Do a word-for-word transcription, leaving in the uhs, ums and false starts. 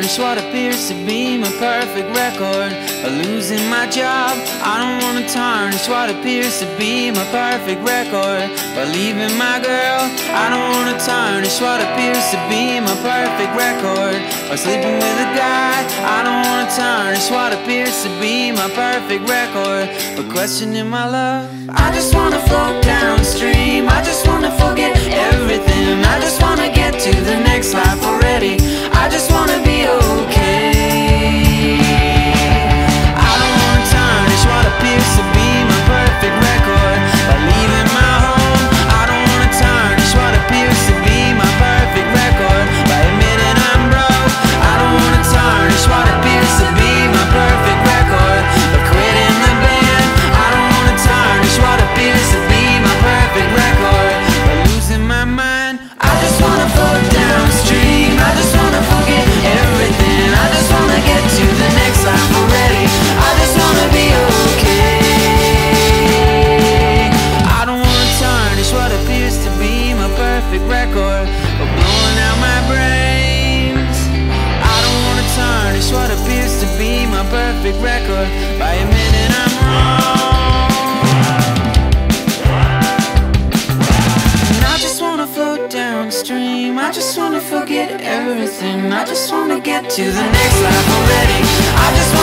tarnish what appears to be my perfect record. By losing my job, I don't wanna tarnish what appears to be my perfect record. By leaving my girl, I don't wanna tarnish what appears to be my perfect record. By sleeping with a guy, I don't wanna tarnish what appears to be my perfect record. But questioning my love, I just wanna float downstream. I just wanna forget everything. I just wanna get to the next life already. I just wanna be okay. I don't wanna tarnish what appears to be my perfect record. By leaving my home, I don't wanna tarnish what appears to be my perfect record. By admitting I'm broke, I don't wanna tarnish what appears to be my perfect record. By quitting the band, I don't wanna tarnish what appears to be my perfect record. By losing my mind, I just wanna float downstream. I just wanna forget everything. I just wanna get to the next life already. I just wanna be okay. I don't wanna tarnish what appears to be my perfect record. But blowing out my brains, I don't wanna tarnish what appears to be my perfect record. By admitting I'm wrong, and I just wanna float downstream. I just wanna forget everything. I just wanna get to the next life already. I just